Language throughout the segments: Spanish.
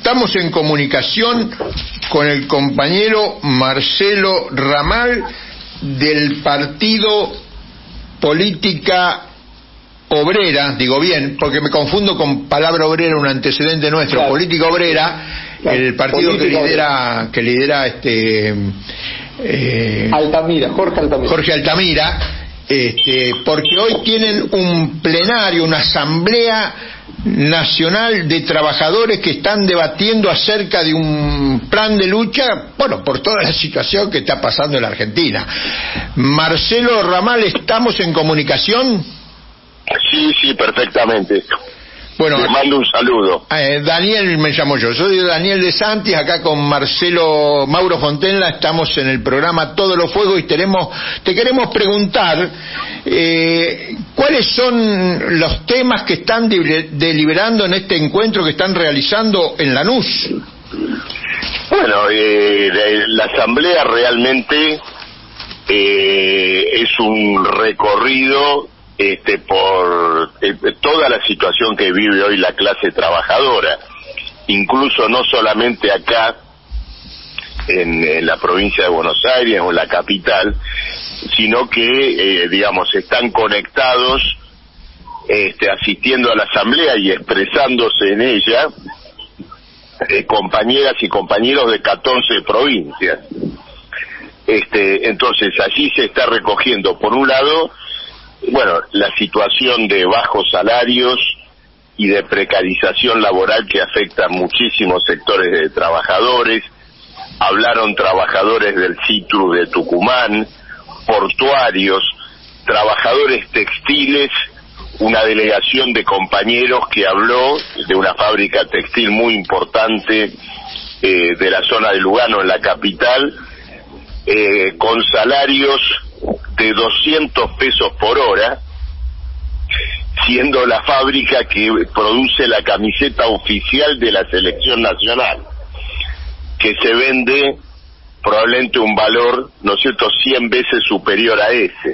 Estamos en comunicación con el compañero Marcelo Ramal del Partido Política Obrera, digo bien, porque me confundo con palabra obrera, un antecedente nuestro, claro. Política Obrera, claro. El partido Política que lidera Altamira, Jorge Altamira, porque hoy tienen un plenario, una asamblea nacional de trabajadores que están debatiendo acerca de un plan de lucha, bueno, por toda la situación que está pasando en la Argentina. Marcelo Ramal, ¿estamos en comunicación? Sí, perfectamente. Bueno, te mando un saludo. Daniel me llamo yo, soy Daniel de Santis, acá con Mauro Fontenla, estamos en el programa Todos los Fuegos y te queremos preguntar cuáles son los temas que están deliberando en este encuentro que están realizando en Lanús. Bueno, la asamblea realmente es un recorrido por toda la situación que vive hoy la clase trabajadora, incluso no solamente acá en la provincia de Buenos Aires o en la capital, sino que digamos están conectados asistiendo a la asamblea y expresándose en ella compañeras y compañeros de 14 provincias. Entonces allí se está recogiendo, por un lado, bueno, la situación de bajos salarios y de precarización laboral que afecta a muchísimos sectores de trabajadores. Hablaron trabajadores del Citrus de Tucumán, portuarios, trabajadores textiles, una delegación de compañeros que habló de una fábrica textil muy importante de la zona de Lugano, en la capital, con salarios de 200 pesos por hora, siendo la fábrica que produce la camiseta oficial de la selección nacional, que se vende probablemente un valor, ¿no es cierto?, 100 veces superior a ese.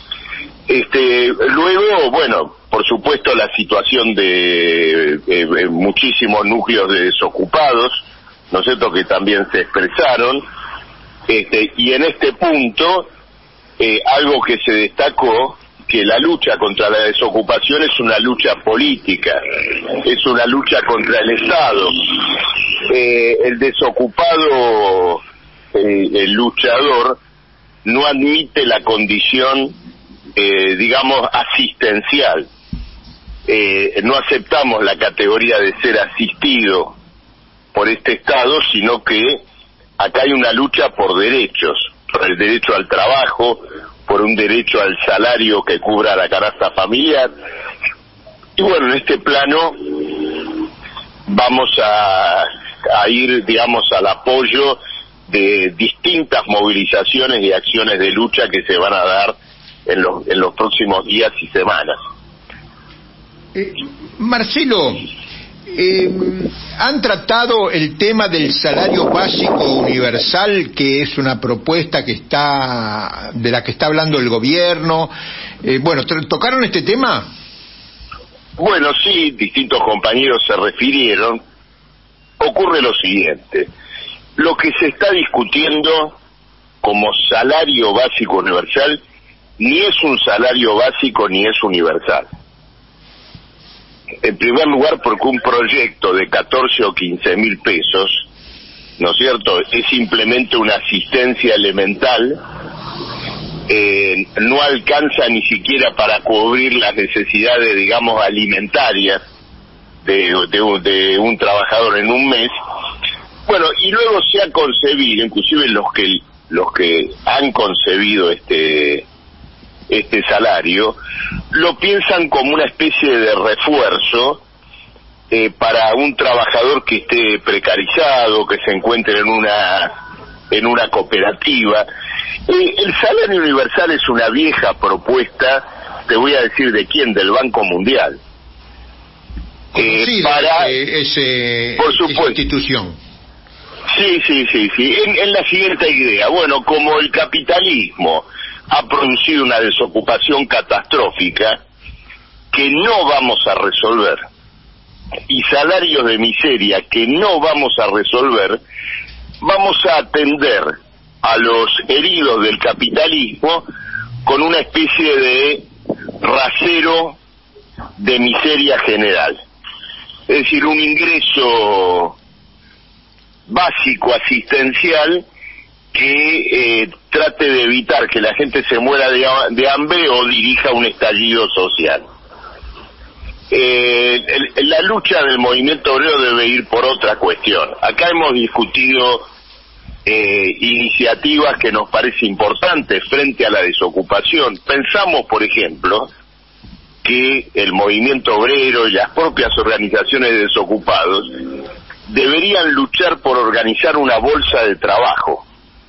Luego, bueno, por supuesto la situación de muchísimos núcleos de desocupados, ¿no es cierto?, que también se expresaron, y en este punto algo que se destacó, que la lucha contra la desocupación es una lucha política, es una lucha contra el Estado. El desocupado, el luchador, no admite la condición, digamos, asistencial. No aceptamos la categoría de ser asistido por este Estado, sino que acá hay una lucha por derechos, por el derecho al trabajo, por un derecho al salario que cubra la canasta familiar. Y bueno, en este plano vamos a ir, digamos, al apoyo de distintas movilizaciones y acciones de lucha que se van a dar en los próximos días y semanas. Marcelo, ¿han tratado el tema del salario básico universal, que es una propuesta de la que está hablando el gobierno? Bueno, ¿tocaron este tema? Bueno, sí, distintos compañeros se refirieron. Ocurre lo siguiente: lo que se está discutiendo como salario básico universal ni es un salario básico ni es universal. En primer lugar, porque un proyecto de 14 o 15 mil pesos, ¿no es cierto?, es simplemente una asistencia elemental, no alcanza ni siquiera para cubrir las necesidades, digamos, alimentarias de un trabajador en un mes. Bueno, y luego se ha concebido, inclusive los que han concebido este salario, lo piensan como una especie de refuerzo para un trabajador que esté precarizado, que se encuentre en una cooperativa. El salario universal es una vieja propuesta, te voy a decir de quién, del Banco Mundial. Para por supuesto, institución. Sí. En la siguiente idea, bueno, como el capitalismo ha producido una desocupación catastrófica que no vamos a resolver, y salarios de miseria que no vamos a resolver, vamos a atender a los heridos del capitalismo con una especie de rasero de miseria general. Es decir, un ingreso básico asistencial que trate de evitar que la gente se muera de hambre o dirija un estallido social. La lucha del movimiento obrero debe ir por otra cuestión. Acá hemos discutido iniciativas que nos parece importantes frente a la desocupación. Pensamos, por ejemplo, que el movimiento obrero y las propias organizaciones de desocupados deberían luchar por organizar una bolsa de trabajo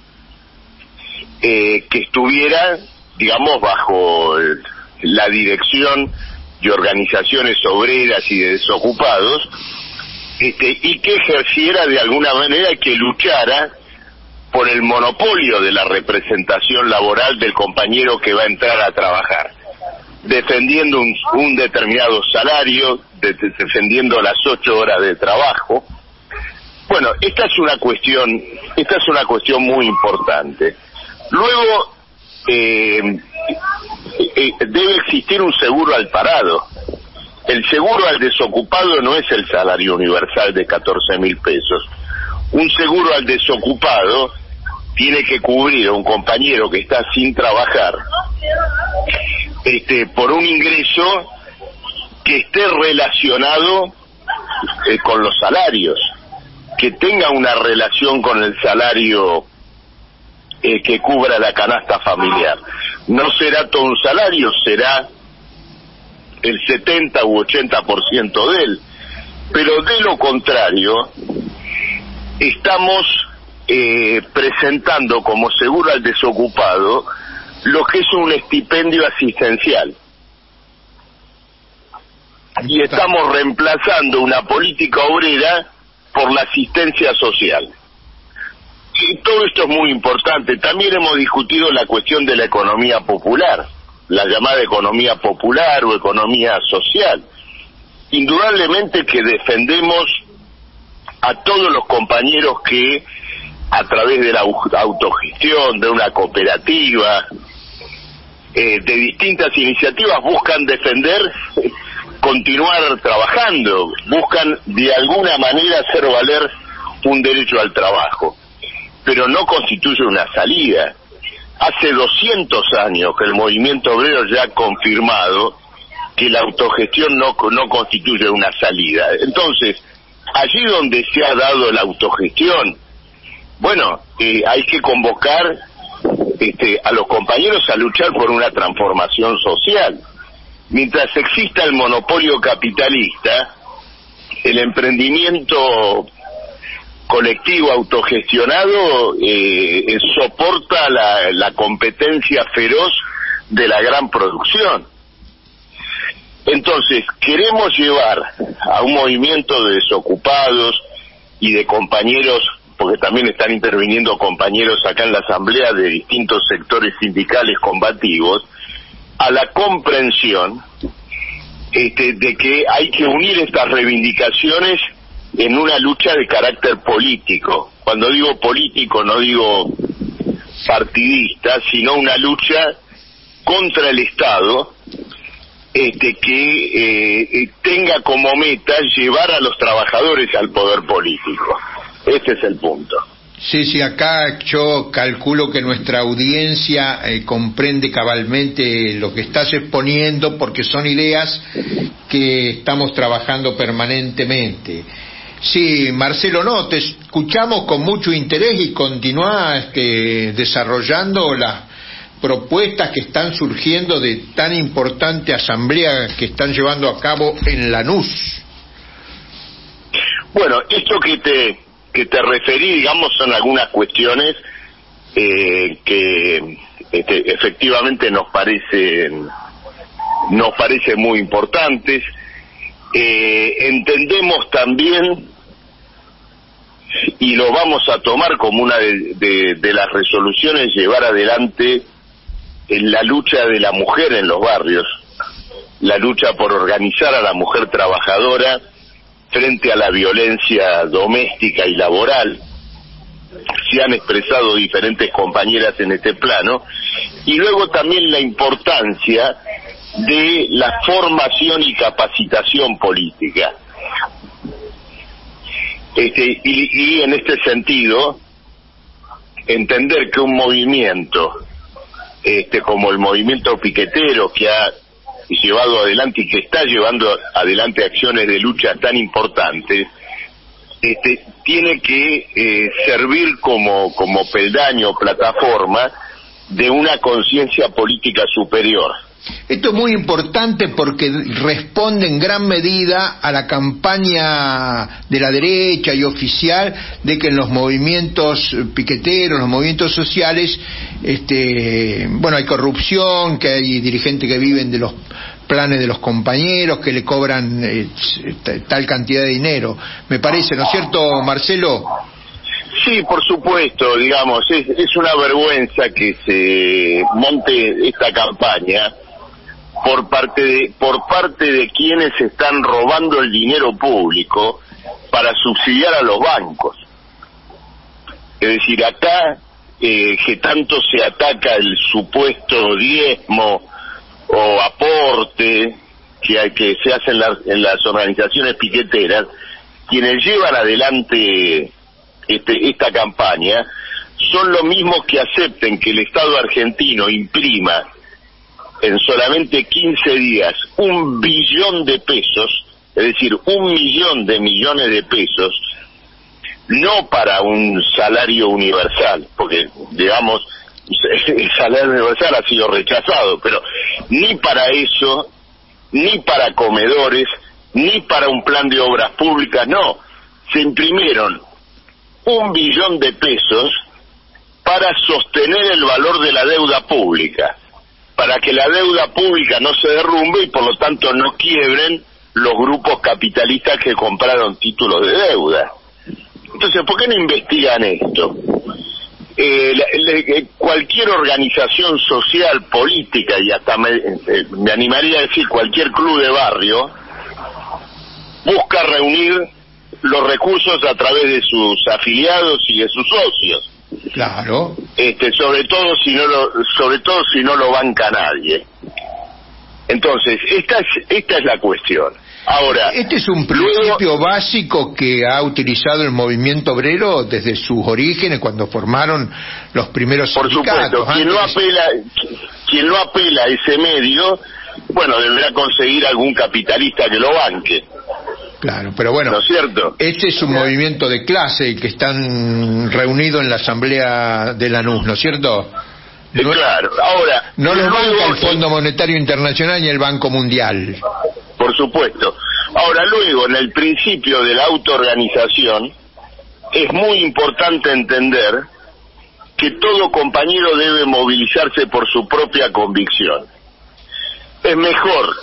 que estuviera, digamos, bajo la dirección de organizaciones obreras y de desocupados, y que ejerciera de alguna manera, que luchara por el monopolio de la representación laboral del compañero que va a entrar a trabajar, defendiendo un determinado salario, defendiendo las 8 horas de trabajo. Bueno, esta es una cuestión muy importante. Luego, debe existir un seguro al parado. El seguro al desocupado no es el salario universal de 14.000 pesos. Un seguro al desocupado tiene que cubrir a un compañero que está sin trabajar por un ingreso que esté relacionado con los salarios, que tenga una relación con el salario que cubra la canasta familiar. No será todo un salario, será el 70 u 80% de él, pero de lo contrario estamos presentando como seguro al desocupado lo que es un estipendio asistencial, y estamos reemplazando una política obrera por la asistencia social. Y todo esto es muy importante. También hemos discutido la cuestión de la economía popular, la llamada economía popular o economía social. Indudablemente que defendemos a todos los compañeros que, a través de la autogestión, de una cooperativa, de distintas iniciativas, buscan defender, continuar trabajando, buscan de alguna manera hacer valer un derecho al trabajo, pero no constituye una salida. Hace 200 años que el movimiento obrero ya ha confirmado que la autogestión no constituye una salida. Entonces, allí donde se ha dado la autogestión, bueno, hay que convocar a los compañeros a luchar por una transformación social. Mientras exista el monopolio capitalista, el emprendimiento colectivo autogestionado soporta la competencia feroz de la gran producción. Entonces, queremos llevar a un movimiento de desocupados y de compañeros, porque también están interviniendo compañeros acá en la asamblea de distintos sectores sindicales combativos, a la comprensión de que hay que unir estas reivindicaciones en una lucha de carácter político. Cuando digo político no digo partidista, sino una lucha contra el Estado, que tenga como meta llevar a los trabajadores al poder político. Ese es el punto. Sí, acá yo calculo que nuestra audiencia comprende cabalmente lo que estás exponiendo, porque son ideas que estamos trabajando permanentemente. Sí, Marcelo, no, te escuchamos con mucho interés y continúa desarrollando las propuestas que están surgiendo de tan importante asamblea que están llevando a cabo en Lanús. Bueno, esto que te referí, digamos, son algunas cuestiones que efectivamente nos parecen muy importantes. Entendemos también, y lo vamos a tomar como una de las resoluciones, llevar adelante la lucha de la mujer en los barrios, la lucha por organizar a la mujer trabajadora frente a la violencia doméstica y laboral. Se han expresado diferentes compañeras en este plano, y luego también la importancia de la formación y capacitación política. Y en este sentido, entender que un movimiento como el movimiento piquetero, que ha llevado adelante y que está llevando adelante acciones de lucha tan importantes, tiene que servir como peldaño, plataforma de una conciencia política superior. Esto es muy importante porque responde en gran medida a la campaña de la derecha y oficial de que en los movimientos piqueteros, los movimientos sociales, hay corrupción, que hay dirigentes que viven de los planes de los compañeros, que le cobran tal cantidad de dinero. Me parece, ¿no es cierto, Marcelo? Sí, por supuesto, digamos, es una vergüenza que se monte esta campaña por parte de quienes están robando el dinero público para subsidiar a los bancos. Es decir, acá que tanto se ataca el supuesto diezmo o aporte que se hace en las organizaciones piqueteras, quienes llevan adelante esta campaña son los mismos que acepten que el Estado argentino imprima en solamente 15 días 1 billón de pesos, es decir, 1 millón de millones de pesos, no para un salario universal, porque, digamos, el salario universal ha sido rechazado, pero ni para eso, ni para comedores, ni para un plan de obras públicas, no. Se imprimieron 1 billón de pesos para sostener el valor de la deuda pública, para que la deuda pública no se derrumbe y por lo tanto no quiebren los grupos capitalistas que compraron títulos de deuda. Entonces, ¿por qué no investigan esto? Cualquier organización social, política, y hasta me animaría a decir cualquier club de barrio, busca reunir los recursos a través de sus afiliados y de sus socios. Claro. Sobre todo si no lo banca nadie. Entonces, esta es la cuestión. Ahora, este es un principio básico que ha utilizado el movimiento obrero desde sus orígenes, cuando formaron los primeros sindicatos. Por supuesto, quien no apela a ese medio, bueno, deberá conseguir algún capitalista que lo banque. Claro, pero bueno, ¿no es cierto? Este es un movimiento de clase que están reunidos en la asamblea de Lanús, ¿no es cierto? Claro, ahora... No los banca el Fondo Monetario Internacional ni el Banco Mundial. Por supuesto. Ahora, luego, en el principio de la autoorganización, es muy importante entender que todo compañero debe movilizarse por su propia convicción. Es mejor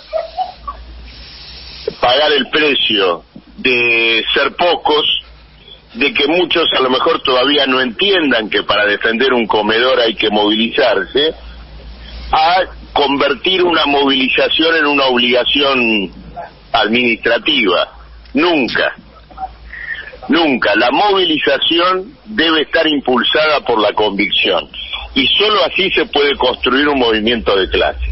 pagar el precio de ser pocos, de que muchos a lo mejor todavía no entiendan que para defender un comedor hay que movilizarse, a convertir una movilización en una obligación administrativa. Nunca. La movilización debe estar impulsada por la convicción, y solo así se puede construir un movimiento de clase.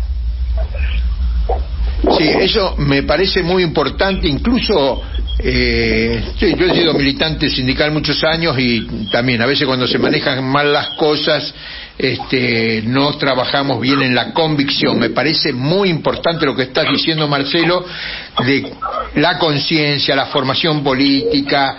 Sí, eso me parece muy importante. Incluso yo he sido militante sindical muchos años, y también a veces cuando se manejan mal las cosas no trabajamos bien en la convicción. Me parece muy importante lo que estás diciendo, Marcelo, de la conciencia, la formación política,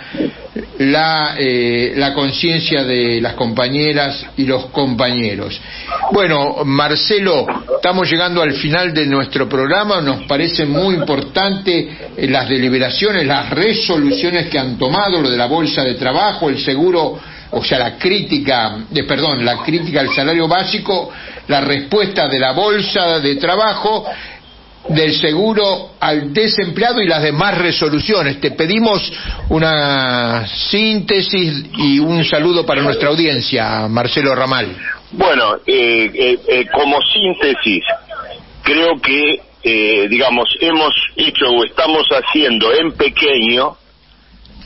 la conciencia de las compañeras y los compañeros. Bueno, Marcelo, estamos llegando al final de nuestro programa. Nos parece muy importante las deliberaciones, las resoluciones que han tomado, lo de la bolsa de trabajo, el seguro, o sea, la crítica al salario básico, la respuesta de la bolsa de trabajo, del seguro al desempleado y las demás resoluciones. Te pedimos una síntesis y un saludo para nuestra audiencia, Marcelo Ramal. Bueno, como síntesis, creo que hemos hecho o estamos haciendo en pequeño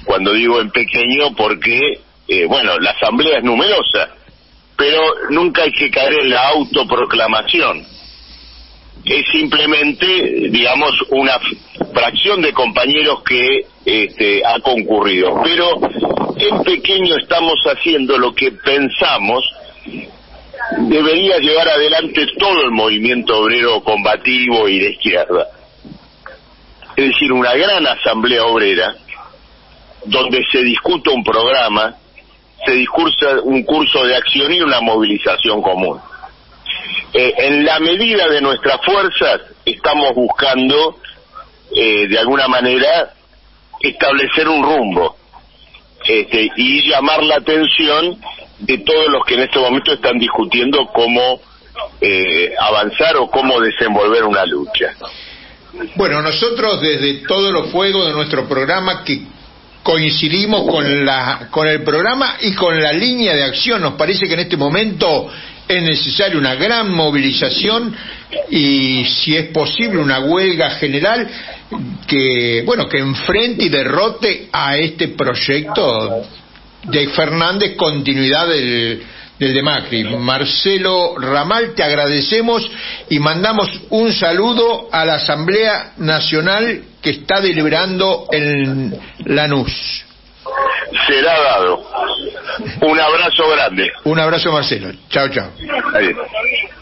Cuando digo en pequeño, porque, bueno, la asamblea es numerosa, pero nunca hay que caer en la autoproclamación. Es simplemente, digamos, una fracción de compañeros que ha concurrido. Pero en pequeño estamos haciendo lo que pensamos debería llevar adelante todo el movimiento obrero combativo y de izquierda. Es decir, una gran asamblea obrera donde se discuta un programa, se discursa un curso de acción y una movilización común. En la medida de nuestras fuerzas estamos buscando, de alguna manera, establecer un rumbo y llamar la atención de todos los que en este momento están discutiendo cómo avanzar o cómo desenvolver una lucha. Bueno, nosotros desde Todos los Fuegos de nuestro programa, que coincidimos con el programa y con la línea de acción, nos parece que en este momento es necesaria una gran movilización y, si es posible, una huelga general que enfrente y derrote a este proyecto de Fernández, continuidad del de Macri. Marcelo Ramal, te agradecemos y mandamos un saludo a la Asamblea Nacional que está deliberando en Lanús. Será dado. Un abrazo grande. Un abrazo, Marcelo. Chao, chao. Adiós.